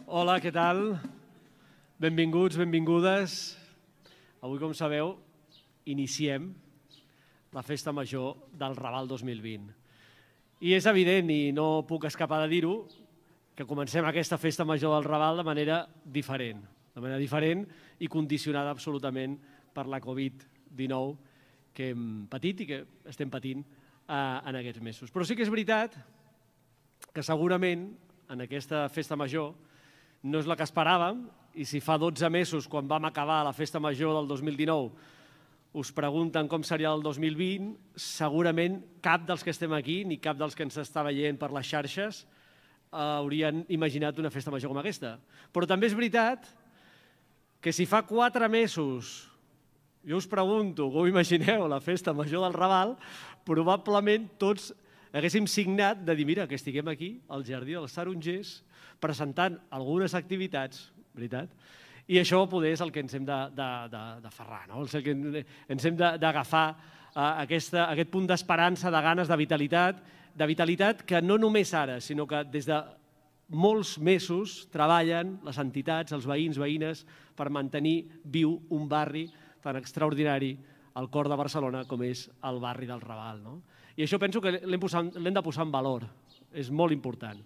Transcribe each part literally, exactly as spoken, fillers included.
Hola, què tal? Benvinguts, benvingudes. Avui, com sabeu, iniciem la Festa Major del Raval dos mil vint. I és evident, i no puc escapar de dir-ho, que comencem aquesta Festa Major del Raval de manera diferent. De manera diferent i condicionada absolutament per la Covid dinou que hem patit i que estem patint en aquests mesos. Però sí que és veritat que segurament en aquesta Festa Major no és la que esperàvem, i si fa dotze mesos, quan vam acabar la Festa Major del dos mil dinou, us pregunten com seria el dos mil vint, segurament cap dels que estem aquí, ni cap dels que ens està veient per les xarxes, haurien imaginat una Festa Major com aquesta. Però també és veritat que si fa quatre mesos jo us pregunto com imagineu la Festa Major del Raval, probablement tots haguéssim signat de dir, mira, que estiguem aquí, al Jardí dels Tarongers, presentant algunes activitats, veritat? I això poder és el que ens hem d'aferrar, no? Ens hem d'agafar aquest punt d'esperança, de ganes, de vitalitat, de vitalitat que no només ara, sinó que des de molts mesos treballen les entitats, els veïns, veïnes, per mantenir viu un barri tan extraordinari al cor de Barcelona com és el barri del Raval. I això penso que l'hem de posar en valor, és molt important.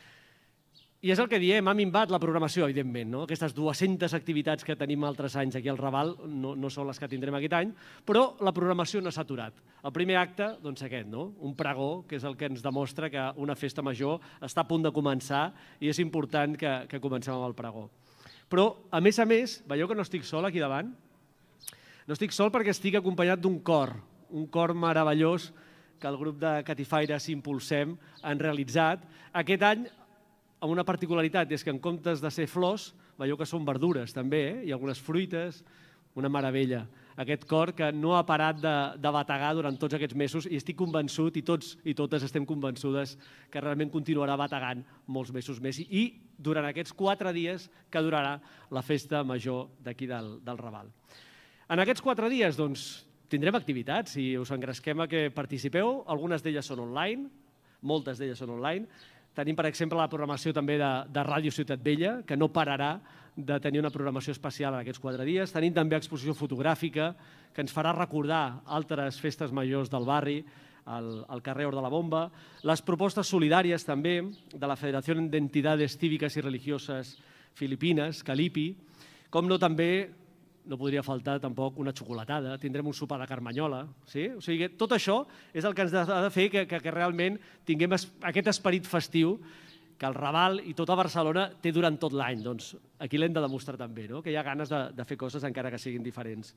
I és el que diem, ha minvat la programació, evidentment. Aquestes dues-centes activitats que tenim altres anys aquí al Raval no són les que tindrem aquest any, però la programació no s'ha aturat. El primer acte, doncs aquest, un pregó, que és el que ens demostra que una festa major està a punt de començar i és important que comencem amb el pregó. Però, a més a més, veieu que no estic sol aquí davant? No estic sol perquè estic acompanyat d'un cor, un cor meravellós que el grup de Catifaires Impulsem han realitzat. Aquest any, amb una particularitat, és que en comptes de ser flors, veieu que són verdures també, i algunes fruites, una meravella. Aquest cor que no ha parat de bategar durant tots aquests mesos i estic convençut, i tots i totes estem convençudes, que realment continuarà bategant molts mesos més i durant aquests quatre dies que durarà la festa major d'aquí del Raval. En aquests quatre dies, doncs, tindrem activitats i us engresquem a que participeu. Algunes d'elles són online, moltes d'elles són online. Tenim, per exemple, la programació també de Ràdio Ciutat Vella, que no pararà de tenir una programació especial en aquests quatre dies. Tenim també exposició fotogràfica, que ens farà recordar altres festes majors del barri, al carrer Hort de la Bomba. Les propostes solidàries també de la Federació d'Entidades Cívicas i Religioses Filipines, Calipi, com no també no podria faltar tampoc una xocolatada, tindrem un sopar de carmanyola. O sigui, tot això és el que ens ha de fer que realment tinguem aquest esperit festiu que el Raval i tota Barcelona té durant tot l'any. Doncs aquí l'hem de demostrar també, que hi ha ganes de fer coses encara que siguin diferents.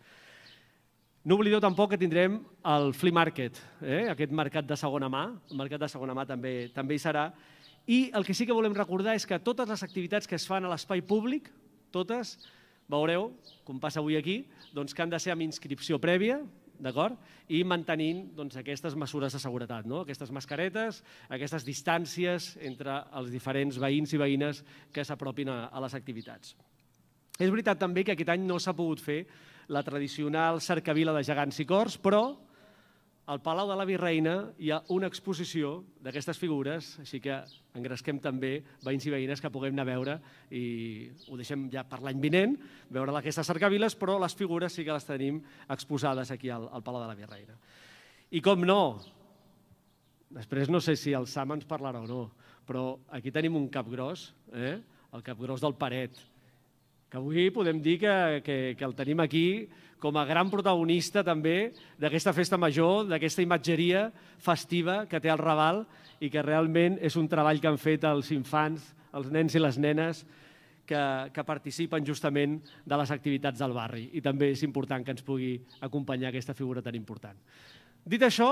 No oblideu tampoc que tindrem el Flea Market, aquest mercat de segona mà, el mercat de segona mà també hi serà, i el que sí que volem recordar és que totes les activitats que es fan a l'espai públic, totes, veureu, com passa avui aquí, que han de ser amb inscripció prèvia, d'acord? I mantenint aquestes mesures de seguretat, aquestes mascaretes, aquestes distàncies entre els diferents veïns i veïnes que s'apropin a les activitats. És veritat també que aquest any no s'ha pogut fer la tradicional cercavila de gegants i cors, però al Palau de la Virreina hi ha una exposició d'aquestes figures, així que engresquem també veïns i veïnes que puguem anar a veure, i ho deixem ja per l'any vinent, veure aquestes cercaviles, però les figures sí que les tenim exposades aquí al Palau de la Virreina. I com no, després no sé si el Sam ens parlarà o no, però aquí tenim un capgròs, el capgròs del Paret, que avui podem dir que el tenim aquí com a gran protagonista també d'aquesta festa major, d'aquesta imatgeria festiva que té el Raval i que realment és un treball que han fet els infants, els nens i les nenes que participen justament de les activitats del barri. I també és important que ens pugui acompanyar aquesta figura tan important. Dit això,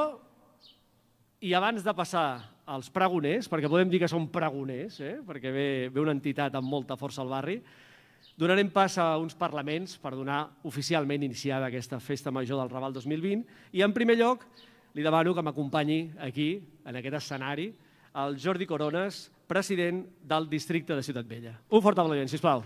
i abans de passar als pregoners, perquè podem dir que són pregoners, perquè ve una entitat amb molta força al barri, donarem pas a uns parlaments per donar oficialment iniciada aquesta Festa Major del Raval dos mil vint i, en primer lloc, li demano que m'acompanyi aquí, en aquest escenari, el Jordi Corones, president del districte de Ciutat Vella. Un fort aplaudiment, sisplau.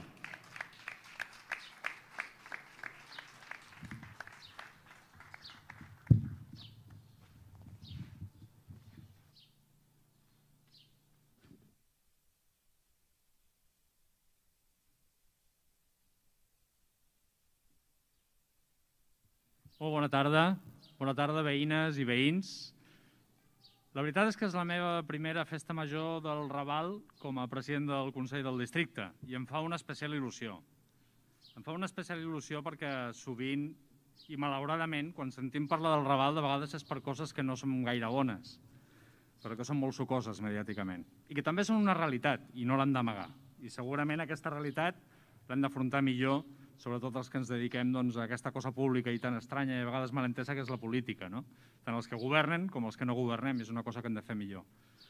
Molt bona tarda. Bona tarda, veïnes i veïns. La veritat és que és la meva primera festa major del Raval com a president del Consell del Districte i em fa una especial il·lusió. Em fa una especial il·lusió perquè sovint i malauradament quan sentim parlar del Raval de vegades és per coses que no són gaire bones, però que són molt sucoses mediàticament i que també són una realitat i no l'han d'amagar. I segurament aquesta realitat l'hem d'afrontar millor, sobretot els que ens dediquem doncs, a aquesta cosa pública i tan estranya i a vegades malentesa que és la política, no? Tant els que governen com els que no governem, és una cosa que hem de fer millor.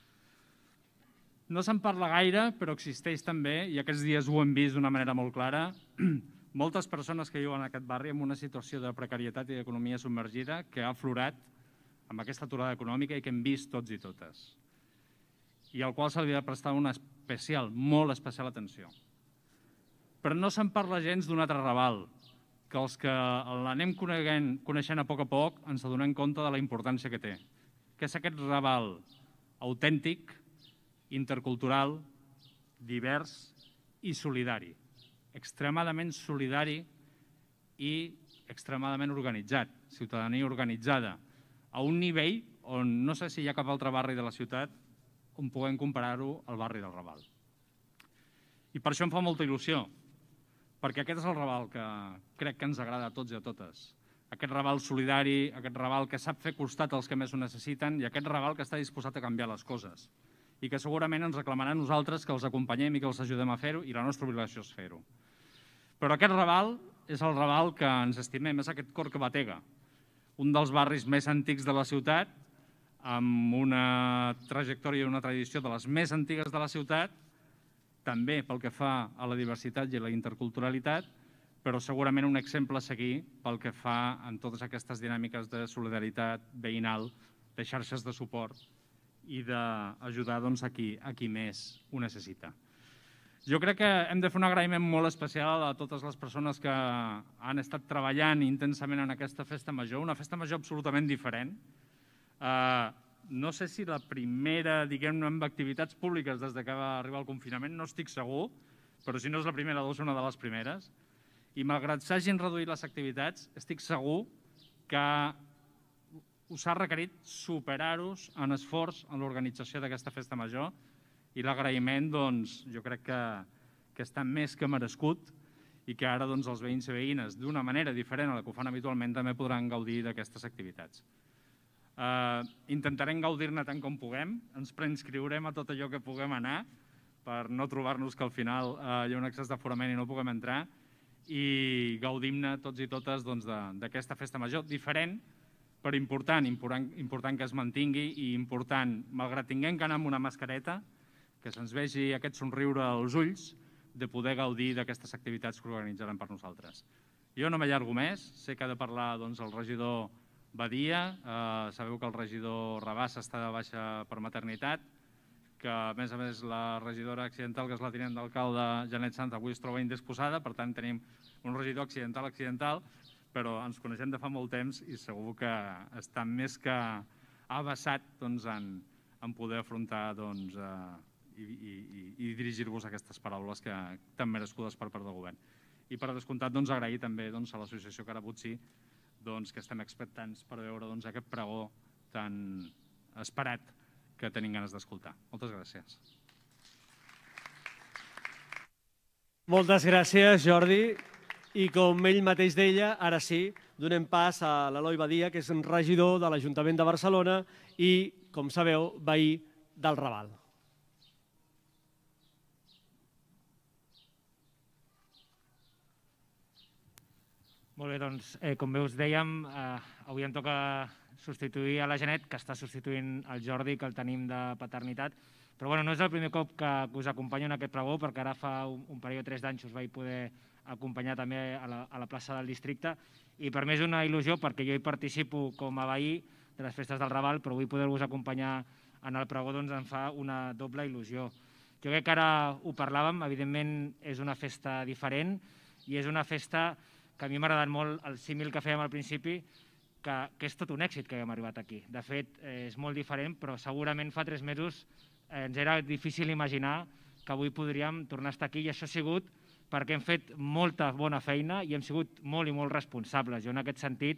No se'n parla gaire, però existeix també, i aquests dies ho hem vist d'una manera molt clara, moltes persones que viuen en aquest barri amb una situació de precarietat i d'economia submergida que ha aflorat amb aquesta aturada econòmica i que hem vist tots i totes, i al qual s'hauria de prestar una especial, molt especial atenció. Però no se'n parla gens d'un altre Raval, que els que l'anem coneixent a poc a poc ens adonem compte de la importància que té, que és aquest Raval autèntic, intercultural, divers i solidari, extremadament solidari i extremadament organitzat, ciutadania organitzada, a un nivell on no sé si hi ha cap altre barri de la ciutat on puguem comparar-ho al barri del Raval. I per això em fa molta il·lusió, perquè aquest és el Raval que crec que ens agrada a tots i a totes. Aquest Raval solidari, aquest Raval que sap fer costat als que més ho necessiten i aquest Raval que està disposat a canviar les coses i que segurament ens reclamarà a nosaltres que els acompanyem i que els ajudem a fer-ho i la nostra obligació és fer-ho. Però aquest Raval és el Raval que ens estimem, és aquest cor que batega, un dels barris més antics de la ciutat, amb una trajectòria i una tradició de les més antigues de la ciutat, també pel que fa a la diversitat i a la interculturalitat, però segurament un exemple a seguir pel que fa en totes aquestes dinàmiques de solidaritat veïnal, de xarxes de suport i d'ajudar a qui més ho necessita. Jo crec que hem de fer un agraïment molt especial a totes les persones que han estat treballant intensament en aquesta festa major, una festa major absolutament diferent. No sé si la primera, diguem-ne, amb activitats públiques des que va arribar el confinament, no estic segur, però si no és la primera, deu ser una de les primeres. I malgrat s'hagin reduït les activitats, estic segur que us ha requerit superar-vos en esforç en l'organització d'aquesta festa major i l'agraïment, doncs, jo crec que està més que merescut i que ara els veïns i veïnes, d'una manera diferent a la que ho fan habitualment, també podran gaudir d'aquestes activitats. Intentarem gaudir-ne tant com puguem, ens preinscriurem a tot allò que puguem anar per no trobar-nos que al final hi ha un excés d'aforament i no puguem entrar i gaudim-ne tots i totes d'aquesta festa major, diferent però important, important que es mantingui i important, malgrat tinguem que anar amb una mascareta, que se'ns vegi aquest somriure als ulls de poder gaudir d'aquestes activitats que organitzaran per nosaltres. Jo no m'allargo més, sé que ha de parlar el regidor Badia, sabeu que el regidor Rabassa està de baixa per maternitat, que a més a més la regidora accidental, que és la tinent d'alcalde Janet Sanz, avui es troba indisposada, per tant tenim un regidor accidental accidental, però ens coneixem de fa molt temps i segur que està més que avessat en poder afrontar i dirigir-vos aquestes paraules tan merescudes per part del govern. I per descomptat agrair també a l'associació Carabutxi que estem expectants per veure aquest pregó tan esperat que tenim ganes d'escoltar. Moltes gràcies. Moltes gràcies, Jordi. I com ell mateix deia, ara sí, donem pas a l'Eloi Badia, que és regidor de l'Ajuntament de Barcelona i, com sabeu, veí del Raval. Molt bé, doncs, com bé us dèiem, avui em toca substituir a la Janet, que està substituint el Jordi, que el tenim de paternitat, però bueno, no és el primer cop que us acompanyo en aquest pregó, perquè ara fa un període de tres d'anys us vaig poder acompanyar també a la plaça del districte, i per mi és una il·lusió perquè jo hi participo com a veí de les festes del Raval, però avui poder-vos acompanyar en el pregó doncs em fa una doble il·lusió. Jo crec que ara ho parlàvem, evidentment és una festa diferent i és una festa que a mi m'ha agradat molt el símil que fèiem al principi, que és tot un èxit que haguem arribat aquí. De fet, és molt diferent, però segurament fa tres mesos ens era difícil imaginar que avui podríem tornar a estar aquí i això ha sigut perquè hem fet molta bona feina i hem sigut molt i molt responsables. Jo en aquest sentit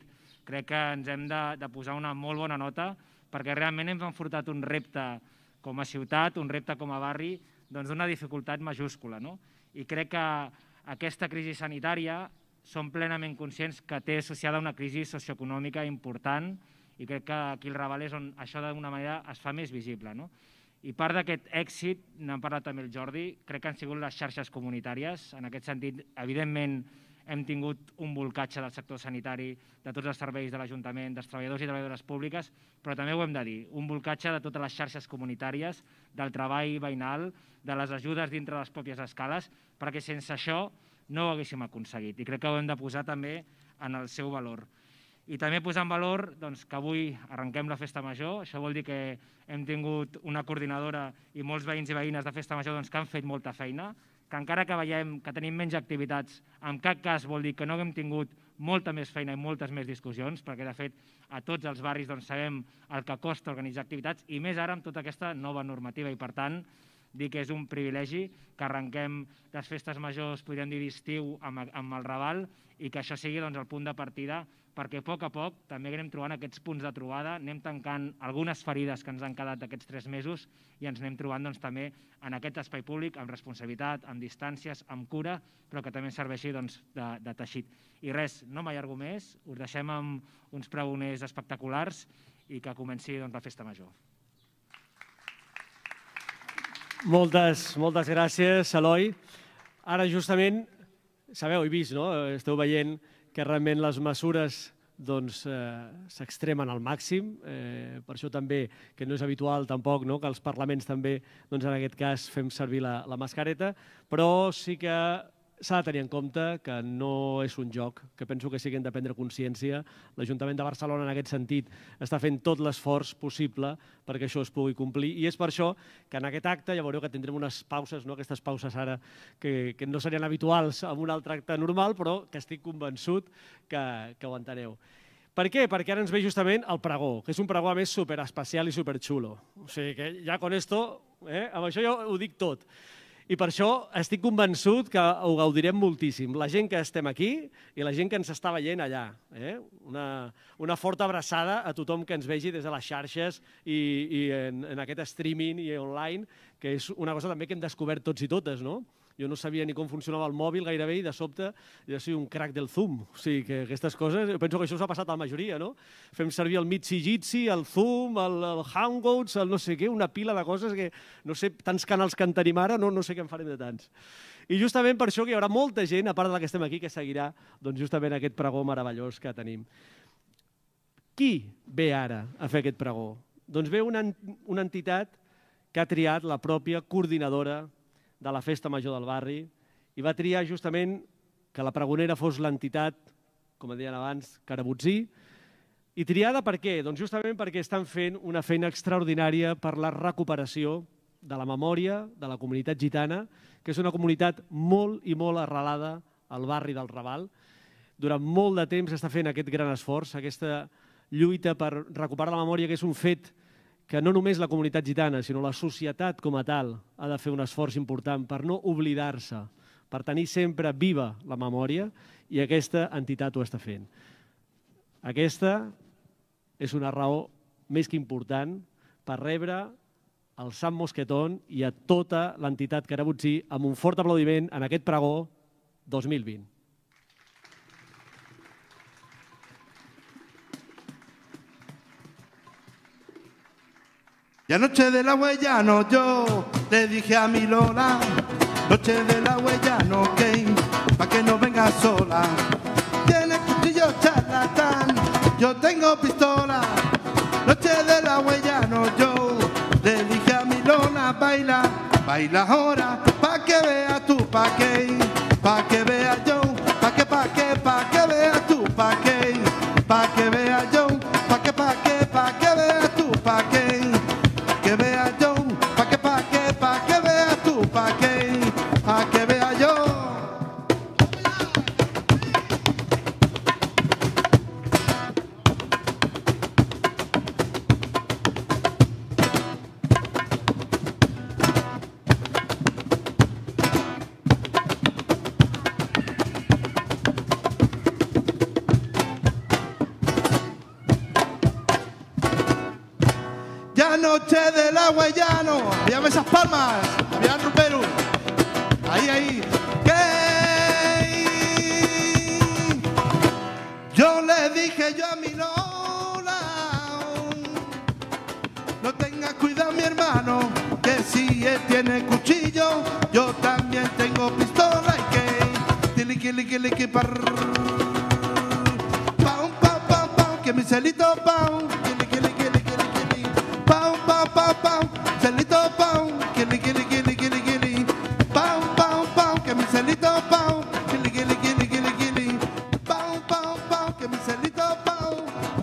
crec que ens hem de posar una molt bona nota perquè realment hem enfrontat un repte com a ciutat, un repte com a barri, d'una dificultat majúscula. I crec que aquesta crisi sanitària som plenament conscients que té associada una crisi socioeconòmica important i crec que aquí al Raval és on això d'alguna manera es fa més visible. I part d'aquest èxit, n'hem parlat també el Jordi, crec que han sigut les xarxes comunitàries. En aquest sentit, evidentment, hem tingut un volcatge del sector sanitari, de tots els serveis de l'Ajuntament, dels treballadors i treballadores públiques, però també ho hem de dir, un volcatge de totes les xarxes comunitàries, del treball veïnal, de les ajudes dintre de les pròpies escales, perquè sense això no ho haguéssim aconseguit. I crec que ho hem de posar també en el seu valor. I també posar en valor que avui arrenquem la Festa Major. Això vol dir que hem tingut una coordinadora i molts veïns i veïnes de Festa Major que han fet molta feina, que encara que veiem que tenim menys activitats, en cap cas vol dir que no haguem tingut molta més feina i moltes més discussions, perquè de fet a tots els barris sabem el que costa organitzar activitats i més ara amb tota aquesta nova normativa i per tant dir que és un privilegi que arrenquem les festes majors, podríem dir d'estiu, amb el Raval i que això sigui el punt de partida perquè a poc a poc també anem trobant aquests punts de trobada, anem tancant algunes ferides que ens han quedat aquests tres mesos i ens anem trobant també en aquest espai públic amb responsabilitat, amb distàncies, amb cura, però que també serveixi de teixit. I res, no m'allargo més, us deixem amb uns pregoners espectaculars i que comenci la Festa Major. Moltes, moltes gràcies, Eloi. Ara justament, sabeu, he vist, no? Esteu veient que realment les mesures s'extremen al màxim. Per això també, que no és habitual tampoc, que els parlaments també, en aquest cas, fem servir la mascareta, però sí que s'ha de tenir en compte que no és un joc, que penso que sí que hem de prendre consciència. L'Ajuntament de Barcelona, en aquest sentit, està fent tot l'esforç possible perquè això es pugui complir. I és per això que en aquest acte ja veureu que tindrem unes pauses, aquestes pauses ara que no serien habituals en un altre acte normal, però que estic convençut que ho enteneu. Per què? Perquè ara ens ve justament el pregó, que és un pregó a més superespecial i superxulo. O sigui que ja con esto, amb això ja ho dic tot. I per això estic convençut que ho gaudirem moltíssim. La gent que estem aquí i la gent que ens està veient allà. Una forta abraçada a tothom que ens vegi des de les xarxes i en aquest streaming i online, que és una cosa també que hem descobert tots i totes, no? Jo no sabia ni com funcionava el mòbil gairebé i de sobte ja soy un crack del Zoom. O sigui que aquestes coses, jo penso que això s'ha passat a la majoria, no? Fem servir el Mitzi Jitsi, el Zoom, el Hangouts, el no sé què, una pila de coses que no sé, tants canals que en tenim ara, no sé què en farem de tants. I justament per això que hi haurà molta gent, a part de la que estem aquí, que seguirà justament aquest pregó meravellós que tenim. Qui ve ara a fer aquest pregó? Doncs ve una entitat que ha triat la pròpia coordinadora de la Festa Major del barri i va triar justament que la pregonera fos l'entitat, com deien abans, Carabutzí. I triada per què? Doncs justament perquè estan fent una feina extraordinària per la recuperació de la memòria de la comunitat gitana, que és una comunitat molt i molt arrelada al barri del Raval. Durant molt de temps s'està fent aquest gran esforç, aquesta lluita per recuperar la memòria, que és un fet que no només la comunitat gitana, sinó la societat com a tal ha de fer un esforç important per no oblidar-se, per tenir sempre viva la memòria, i aquesta entitat ho està fent. Aquesta és una raó més que important per rebre el Sant Mosquetón i a tota l'entitat Carabutzí amb un fort aplaudiment en aquest pregó dos mil vint. Y anoche de la Huellano yo le dije a mi Lola, noche de la Huellano, ok, pa' que no venga sola. Tiene cuchillo charlatán, yo tengo pistola. Noche de la Huellano yo le dije a mi Lola, baila, baila ahora, pa' que vea tú, pa' que, pa' que vea yo, pa' que, pa' que, pa' que vea tú, pa' que, pa' que vea yo, pa' que, pa' que, pa' que vea tú, pa' que. Que vea yo, pa' que, pa' que, pa' que vea tú, pa' que, pa' que vea yo. agua llano. Vean esas palmas, vean Rupero. Ahí, ahí. Que yo le dije yo a mi Lola, no tenga cuidado mi hermano, que si él tiene cuchillo, yo también tengo pistola y que tiliqui, liqui, liqui, par. Pau, pau, pau, pau, que mi celito pau, tiliqui, liqui, liqui, liqui, liqui. Pau, pau, pau, pau, celito pau, que liqui, liqui, liqui, liqui, liqui. Pau, pau, pau, que mi celito pau, que liqui, liqui, liqui, liqui, liqui. Pau, pau, pau, que mi celito pau.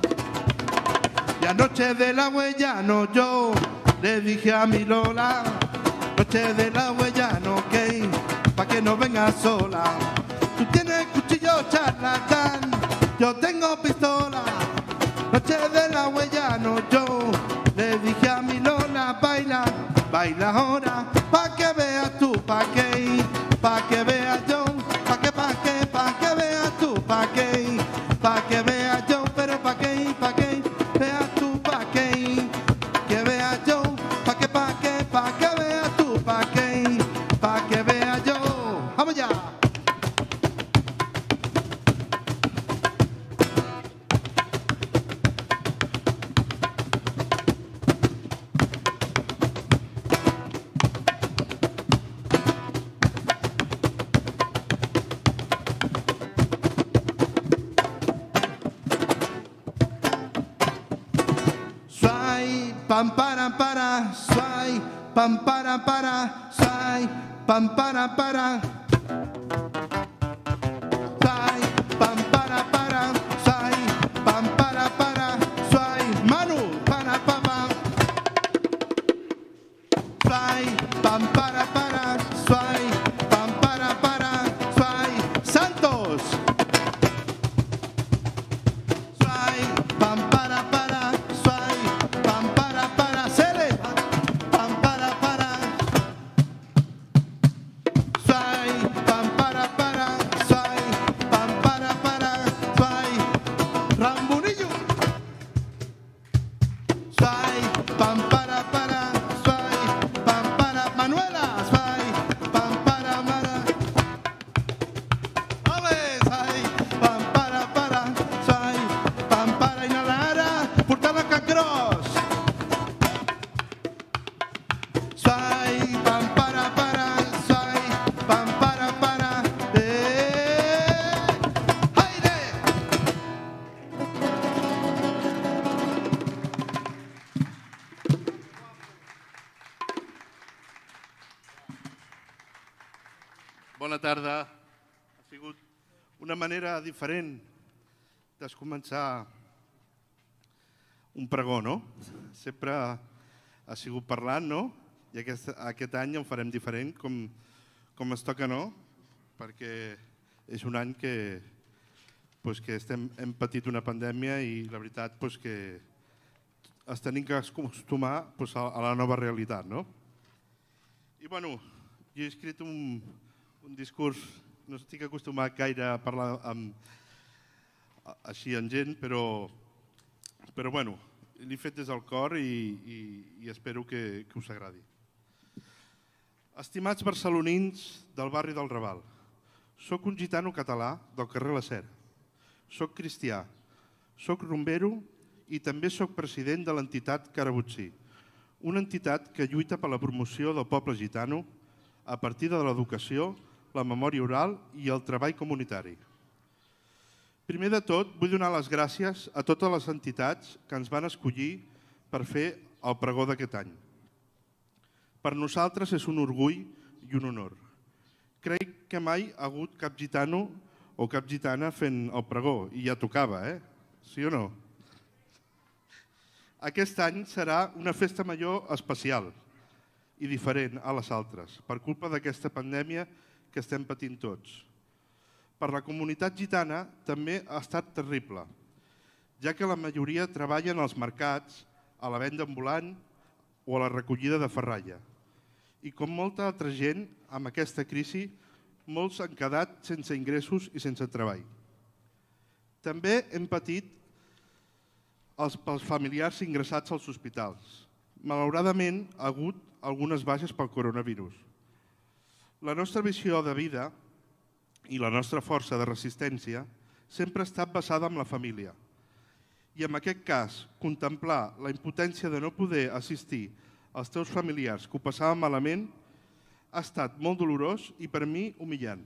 Y anoche de la huellano yo le dije a mi Lola, noche de la huellano, ok, pa' que no venga sola. Tú tienes cuchillo charlatán, yo tengo pistola. Noche de la huellano yo le dije a mi Lola, baila, baila ahora, pa' que veas tú, pa' que, pa' que veas yo, pa' que, pa' que, pa' que veas tú, pa' que, pa' que veas yo, pero pa' que, pa' que veas tú, pa' que, que veas yo, pa' que, pa' que, pa' que veas tú, pa' que, pa' que veas yo. ¡Vamos ya! Pam para para, sway, pam para para, sway, pam para para. Sway, pam para para, sway, pam para para, sway, Manu para papá. Sway, pam para para, sway, pam para para, sway, Santos. Sway, pam para para, sway, pam para para, Cele, pam para para. Sway, pam para para, sway, pam para para, sway, Rambunillo. Sway, pam para para, sway, pam para Manuela, sway, pam para para. Ole, sway, pam para para, sway, pam para Inalara, Portala Cacros. Sway, pam para para, sway, pam para para. Eh, aire. Bona tarda. Ha sigut una manera diferent de començar un pregó, no? Sempre ha sigut parlant, no? I aquest, aquest any en farem diferent, com, com es toca, no? Perquè és un any que, pues, que estem, hem patit una pandèmia i la veritat pues, que es tenim que acostumar pues, a, a la nova realitat, no? I bueno, jo he escrit un, un discurs, no estic acostumat gaire a parlar amb, així amb gent, però, però bueno, l'he fet des del cor i, i, i espero que, que us agradi. Estimats barcelonins del barri del Raval, soc un gitano català del carrer La Sera, soc cristià, soc rumbero i també soc president de l'entitat Carabutsí, una entitat que lluita per la promoció del poble gitano a partir de l'educació, la memòria oral i el treball comunitari. Primer de tot, vull donar les gràcies a totes les entitats que ens van escollir per fer el pregó d'aquest any. Per nosaltres és un orgull i un honor. Crec que mai ha hagut cap gitano o cap gitana fent el pregó, i ja tocava, eh? Sí o no? Aquest any serà una festa major especial i diferent a les altres, per culpa d'aquesta pandèmia que estem patint tots. Per la comunitat gitana també ha estat terrible, ja que la majoria treballen als mercats, a la venda ambulant o a la recollida de ferralla. I com molta altra gent, amb aquesta crisi, molts han quedat sense ingressos i sense treball. També hem patit els, pels familiars ingressats als hospitals. malauradament ha hagut algunes baixes pel coronavirus. La nostra visió de vida i la nostra força de resistència sempre ha estat basada en la família. I en aquest cas, contemplar la impotència de no poder assistir als teus familiars que ho passaven malament ha estat molt dolorós i per mi humillant.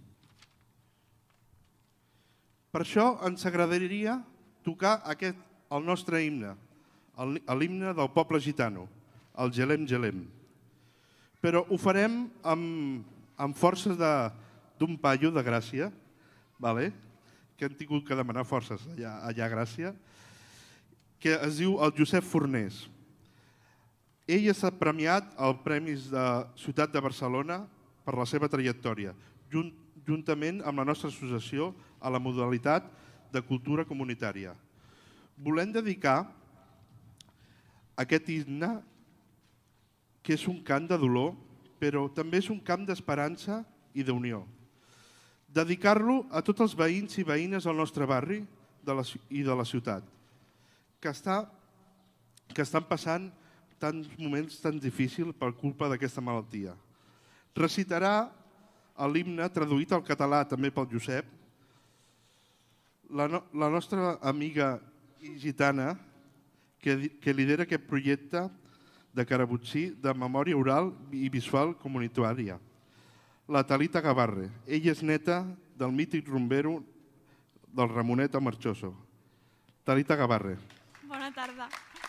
Per això ens agradaria tocar aquest, el nostre himne, l'himne del poble gitano, el Gelem Gelem. Però ho farem amb, amb forces d'un paio de Gràcia, vale? Que han tingut que demanar forces allà, allà a Gràcia, que es diu el Josep Fornés. Ell ha estat premiat al Premis de Ciutat de Barcelona per la seva trajectòria, junt, juntament amb la nostra associació a la modalitat de cultura comunitària. Volem dedicar aquest himne, que és un cant de dolor, però també és un cant d'esperança i d'unió. Dedicar-lo a tots els veïns i veïnes del nostre barri i de la ciutat, que, està, que estan passant tants moments tan difícils per culpa d'aquesta malaltia. Recitarà l'himne traduït al català també pel Josep, la, no, la nostra amiga gitana que, que lidera aquest projecte de Carabutsí de memòria oral i visual comunitària, la Talita Gavarre. Ella és neta del mític rumbero del Ramonet a Marchoso. Talita Gavarre. Bona tarda.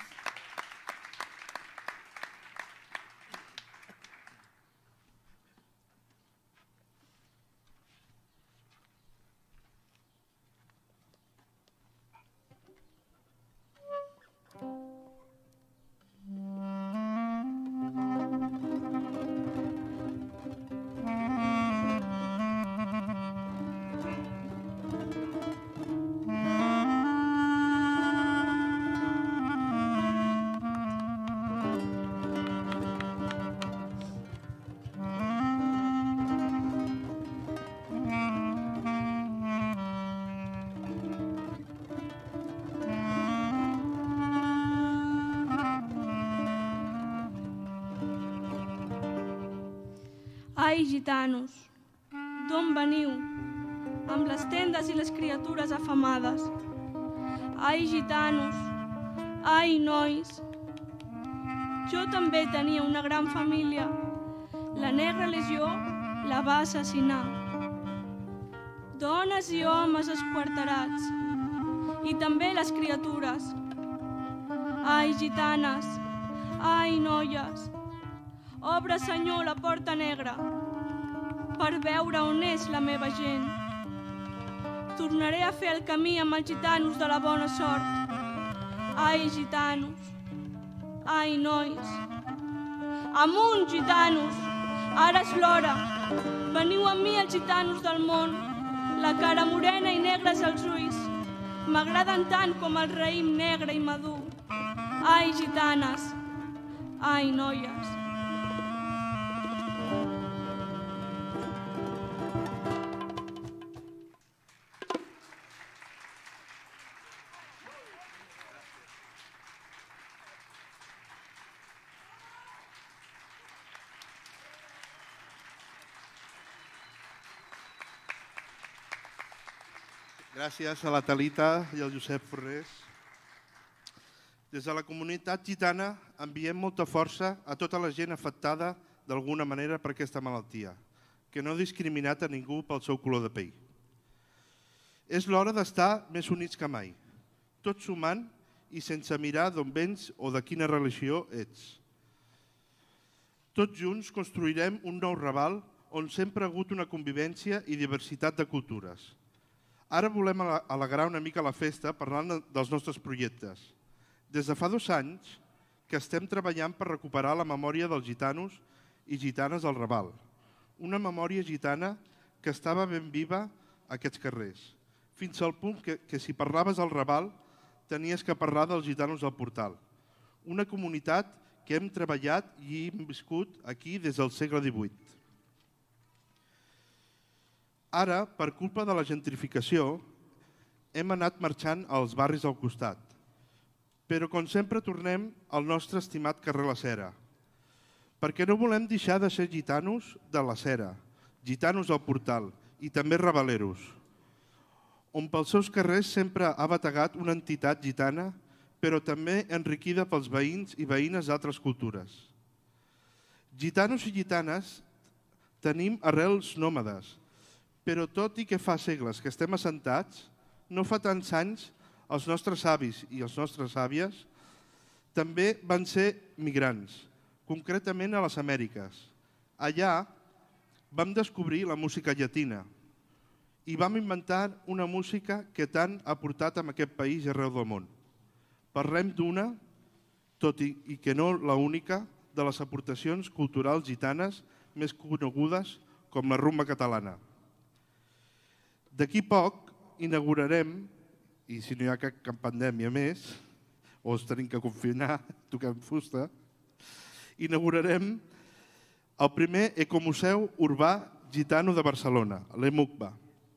Ai, gitanos, d'on veniu, amb les tendes i les criatures afamades? Ai, gitanos, ai, nois, jo també tenia una gran família. La negra legió la va assassinar. Dones i homes esquarterats, i també les criatures. Ai, gitanes, ai, noies, obre, Senyor, la porta negra per veure on és la meva gent. Tornaré a fer el camí amb els gitanos de la bona sort. Ai, gitanos, ai, nois. Amunt, gitanos, ara és l'hora. Veniu amb mi els gitanos del món. La cara morena i negres als ulls m'agraden tant com el raïm negre i madur. Ai, gitanes, ai, noies. Gràcies a la Talita i al Josep Fornés. Des de la comunitat gitana enviem molta força a tota la gent afectada d'alguna manera per aquesta malaltia, que no ha discriminat a ningú pel seu color de pell. És l'hora d'estar més units que mai, tots sumant i sense mirar d'on vens o de quina religió ets. Tots junts construirem un nou Raval on sempre ha hagut una convivència i diversitat de cultures. Ara volem alegrar una mica la festa parlant dels nostres projectes. Des de fa dos anys que estem treballant per recuperar la memòria dels gitanos i gitanes del Raval. Una memòria gitana que estava ben viva a aquests carrers, fins al punt que, que si parlaves al Raval tenies que parlar dels gitanos del Portal. Una comunitat que hem treballat i hem viscut aquí des del segle divuit. Ara, per culpa de la gentrificació, hem anat marxant als barris al costat. però com sempre tornem al nostre estimat carrer La Cera, perquè no volem deixar de ser gitanos de La Cera, gitanos del Portal i també rabaleros, on pels seus carrers sempre ha bategat una entitat gitana, però també enriquida pels veïns i veïnes d'altres cultures. Gitanos i gitanes tenim arrels nòmades, però tot i que fa segles que estem assentats, no fa tants anys els nostres avis i les nostres àvies també van ser migrants, concretament a les Amèriques. Allà vam descobrir la música llatina i vam inventar una música que tant ha portat a aquest país i arreu del món. Parlem d'una, tot i que no l'única, de les aportacions culturals gitanes més conegudes com la rumba catalana. D'aquí poc inaugurarem, i si no hi ha cap pandèmia més, o ens tenim que confinar, toquem fusta, inaugurarem el primer ecomuseu urbà gitano de Barcelona, l'EMUCBA,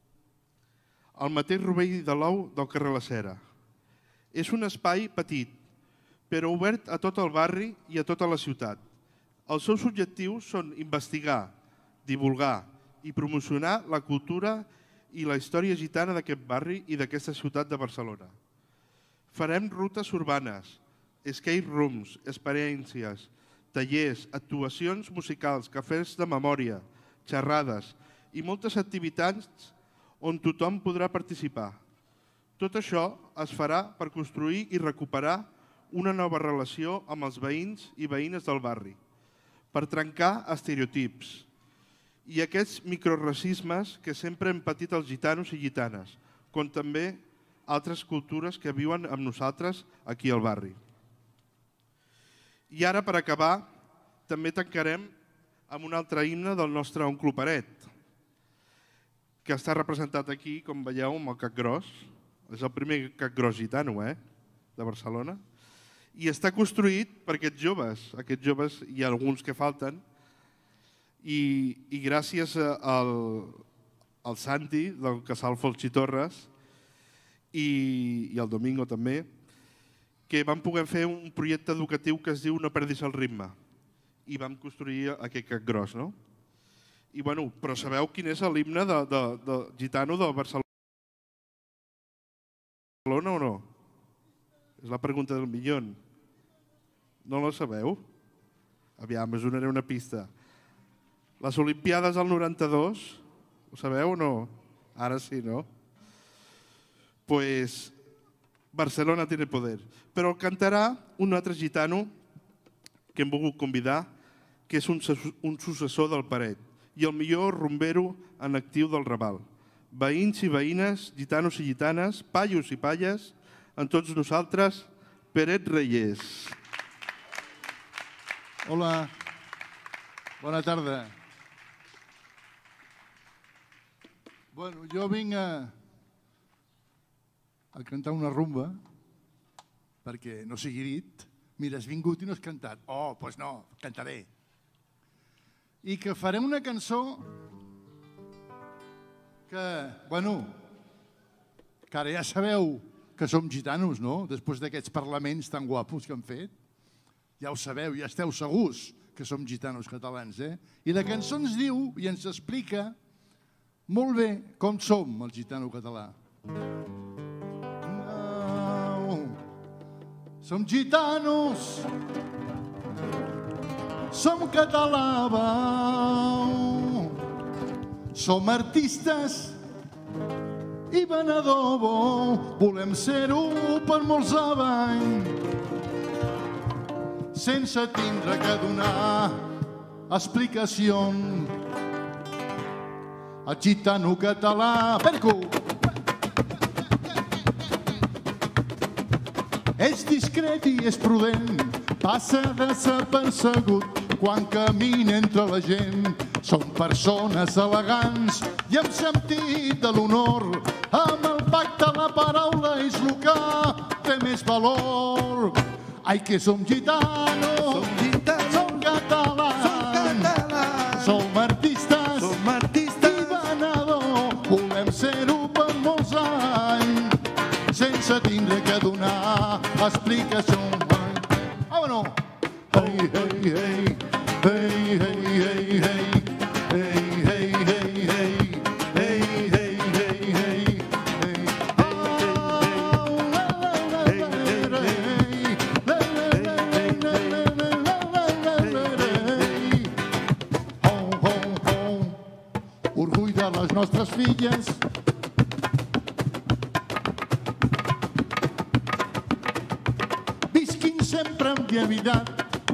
al mateix rovell de l'ou del carrer La Cera. És un espai petit, però obert a tot el barri i a tota la ciutat. Els seus objectius són investigar, divulgar i promocionar la cultura i la història gitana d'aquest barri i d'aquesta ciutat de Barcelona. Farem rutes urbanes, escape rooms, experiències, tallers, actuacions musicals, cafès de memòria, xerrades i moltes activitats on tothom podrà participar. Tot això es farà per construir i recuperar una nova relació amb els veïns i veïnes del barri, per trencar estereotips i aquests microracismes que sempre hem patit els gitanos i gitanes, com també altres cultures que viuen amb nosaltres aquí al barri. I ara, per acabar, també tancarem amb un altre himne del nostre oncle Peret, que està representat aquí, com veieu, amb el Cap Gros. És el primer Cap Gros gitano, eh?, de Barcelona. I està construït per aquests joves. Aquests joves, hi ha alguns que falten, i, i gràcies al, al Santi, del Casal Folch i Torres, i, i al Domingo també, que vam poder fer un projecte educatiu que es diu No perdis el ritme, i vam construir aquest Cap Gros, no? I, bueno, però sabeu quin és l'himne de, de, de gitano de Barcelona o no? És la pregunta del milió. No la sabeu? Aviam, us donaré una pista. Les Olimpiades del noranta-dos, ho sabeu o no? Ara sí, no? Pues Barcelona tiene poder. Però el cantarà un altre gitano que hem volgut convidar, que és un, un successor del Peret i el millor rumbero en actiu del Raval. Veïns i veïnes, gitanos i gitanes, paios i palles, amb tots nosaltres, Peret Reyes. Hola, bona tarda. Bueno, jo vinc a, a cantar una rumba, perquè no sigui dit, mira, has vingut i no has cantat. Oh, doncs no, cantaré. I que farem una cançó que, bueno, que ara ja sabeu que som gitanos, no? Després d'aquests parlaments tan guapos que han fet. Ja ho sabeu, ja esteu segurs que som gitanos catalans, eh? I la cançó ens diu i ens explica molt bé com som el gitano català. Som gitanos, som català, som artistes i venedor, volem ser-ho per molts anys, sense tindre que donar explicacions. El gitano català, perco! És discret i és prudent, passa desapercebut quan camina entre la gent. Són persones elegants i amb sentit de l'honor. Amb el pacte la paraula és el que té més valor. Ai, que som gitanos, som, gitanos, som catalans, som, catalans, som artistes, som artistes i venedor. Volem ser-ho per molts anys, sense tindre que donar explicación. Vámonos. Hey, hey, hey, hey, hey, hey, hey, hey, hey, hey, hey, hey, hey, hey, hey, hey. Orgull de les nostres filles, visquin sempre amb llevitat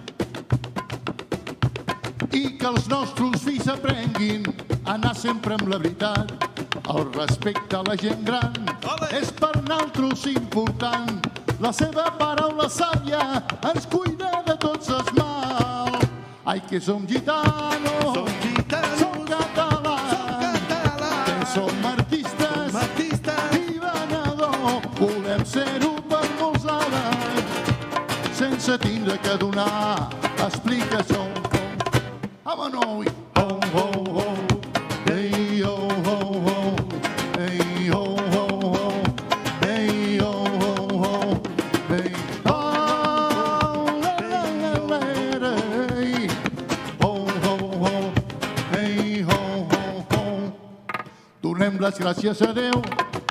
i que els nostres fills aprenguin a anar sempre amb la veritat. El respecte a la gent gran és per nosaltres important. La seva paraula sàvia ens cuida de tots els mals. Ai, que som gitanos, som gitanos, som catalans, som catalans, que som artistes, som artistes i venedors. Volem ser-ho per molts anys, sense tindre que donar explicació. Vámonos. Oh, oh, oh. Hey, oh, oh, oh. Hey, oh, oh, oh. Hey, oh, oh, oh. Hey, oh, la, la, la, la, la. Oh, oh, oh. Hey, oh, oh, oh. Donem les gràcies a Déu.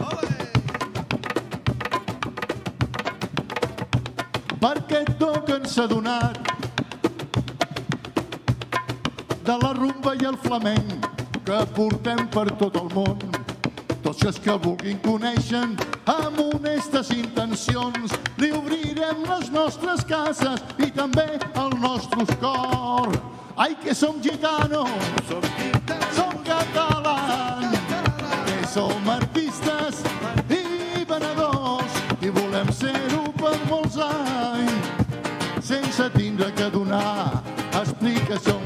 Per aquest do que ens ha donat de la rumba i el flamenc que portem per tot el món. Tots els que vulguin conèixer amb honestes intencions li obrirem les nostres cases i també el nostre cor. Ai, que som gitanos, som, som catalans, que som artistes i venedors i volem ser-ho per molts anys sense tindre que donar explicació.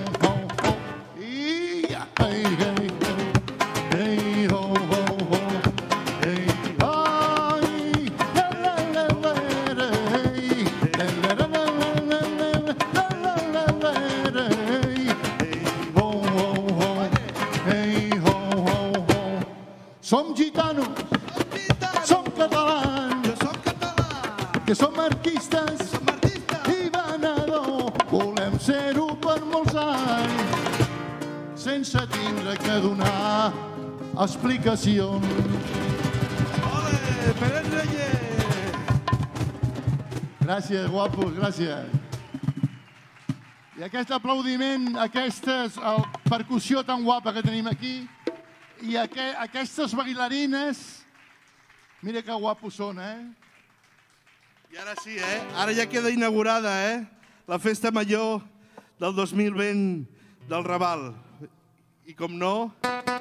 Hey, hey, hey, ho, ho, ho, hey, ay, la, la, la, la, hey, la, la, la, la, la, la, la, la, la, hey, ho, ho, ho, hey, ho, ho, ho. Som gitanos, som catalans, que som artistes i venedors, volem ser-ho per molts anys sense tindre que donar explicacions. Ole, Pérez Reyes! Gràcies, guapos, gràcies. I aquest aplaudiment, aquesta percussió tan guapa que tenim aquí, i aquestes bailarines, mira que guapos són, eh? I ara sí, eh? Ara ja queda inaugurada, eh? La festa major del dos mil vint del Raval. I com no...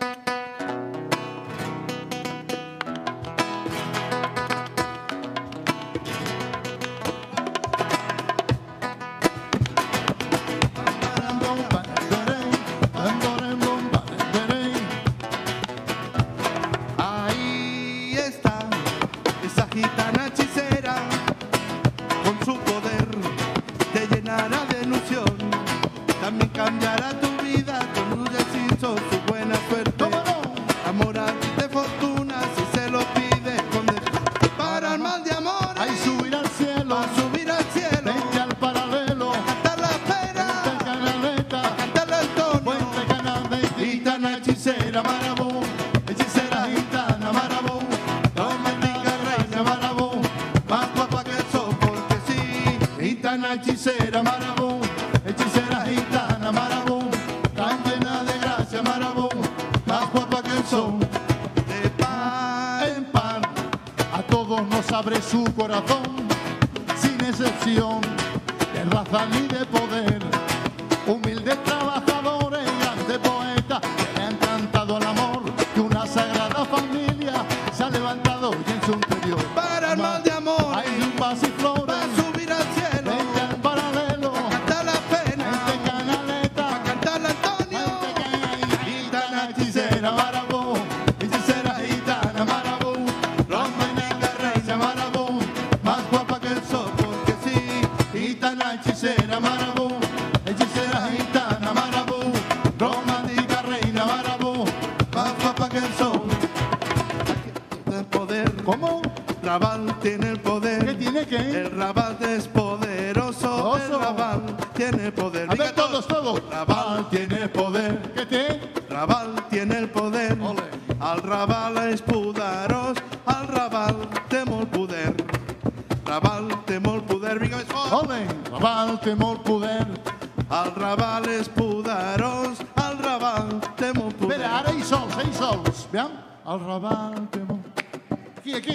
Ahí está esa gitana hechicera, con su poder te llenará de ilusión, también cambiará tu vida con luz de su buena suerte, amor de fortuna si se lo pides con para el mal de amor. Ahí subir al cielo, a subir al cielo, vente al paralelo, a cantar la pera, vente canaleta, a cantarle el tono, vente canaleta, gitana hechicera, marabú, hechicera gitana, marabú, romántica reina, marabú, más guapa que el sol, porque sí, gitana hechicera, marabú, hechicera gitana, marabú, tan llena de gracia, marabú, más guapa que el sol. de pan En pan, a todos nos abre su corazón, sin excepción de raza ni de poder. Humildes trabajadores, grandes poetas, que le han cantado al amor, que una sagrada familia se ha levantado y en su interior. para el mal de amor, Hay paz y flores, para subir al cielo, vente al paralelo, a cantar la pena, vente canaleta, a cantarle al Antonio, gitana hechicera, marabú, hechicera gitana, marabú, romántica reina, marabú, más guapa que el sol, porque sí, gitana hechicera, marabú, hechicera gitana, marabú, romántica reina, marabú, más guapa que el sol. de poder, ¿Cómo? Raval tiene el poder. ¿Qué tiene qué? El Raval es poderoso. El Raval tiene poder. A ver, todos, todos. Raval tiene poder. Què té? Raval tiene el poder. Ole. El Raval és poderós. El Raval té molt poder. Raval té molt poder. Vinga, més fort. Ole, Raval té molt poder. El Raval és poderós. El Raval té molt poder. Espera, ara ells sols, ells sols. Veiem? El Raval té molt... Aquí, aquí.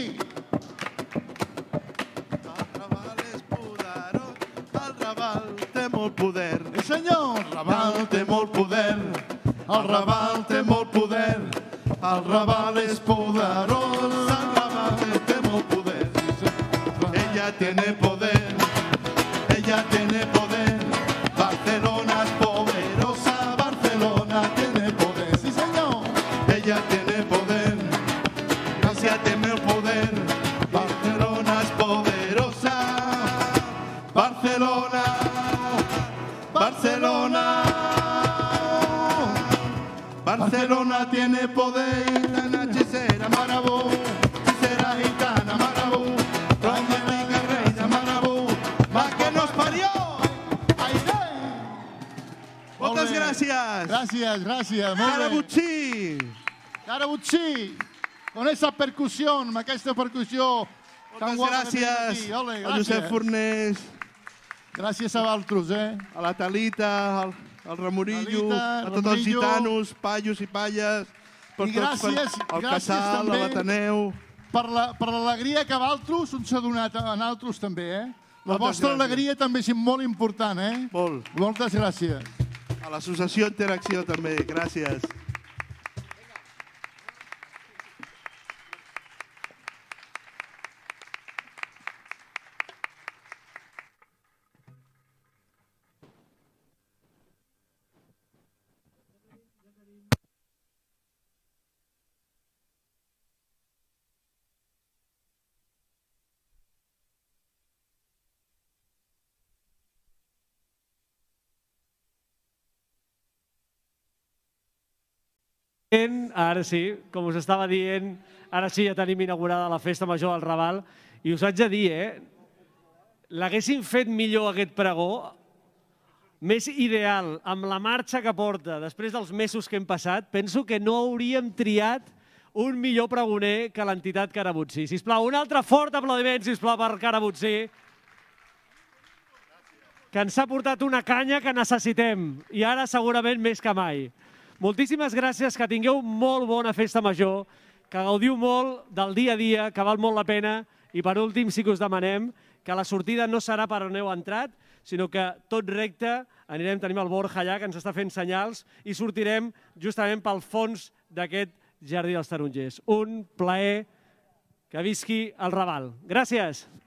El Raval és poderós. El Raval té molt poder. Sí, senyor. El Raval té molt poder. El Raval té molt poder. El Raval és poderós. El Raval té molt poder. Ella tiene poder. Ella tiene poder. Barcelona es poderosa. Barcelona tiene poder. Sí, senyor. Ella tiene poder. Ella tiene poder. Barcelona es poderosa. Barcelona. Barcelona. Barcelona tiene poder. La hechicera Marabú. Hechicera gitana Marabú. Romántica reina Marabú. La que nos parió. Moltes gràcies. Gràcies, gràcies. Molt bé. Carabutxí. Carabutxí. Con esa percussió, amb aquesta percussió tan Moltes guapa que tenim gràcies aquí. Ole, a Josep gràcies. Fornés, Gràcies a vosaltres, eh? a la Talita, al, al Ramorillo, Talita, a tots els Ramorillo. gitanos, paios i palles, per I tots, gràcies, per, al gràcies Casal, també a l'Ateneu. Per la- per l'alegria que vosaltres uns s'ha donat a nosaltres també, eh? La Moltes vostra gràcies. alegria també és molt important, eh? Molt. Moltes gràcies. A l'associació Interacció també, gràcies. Ara sí, com us estava dient, ara sí ja tenim inaugurada la Festa Major del Raval i us haig de dir, eh, l'haguessin fet millor aquest pregó, més ideal, amb la marxa que porta, després dels mesos que hem passat, penso que no hauríem triat un millor pregoner que l'entitat Carabutxí. Sisplau, un altre fort aplaudiment, sisplau, per Carabutxí, que ens ha portat una canya que necessitem, i ara segurament més que mai. Moltíssimes gràcies, que tingueu molt bona Festa Major, que gaudiu molt del dia a dia, que val molt la pena, i per últim sí que us demanem que la sortida no serà per on heu entrat, sinó que tot recte anirem, tenim el Borja allà, que ens està fent senyals, i sortirem justament pel fons d'aquest Jardí dels Tarongers. Un plaer, que visqui el Raval. Gràcies!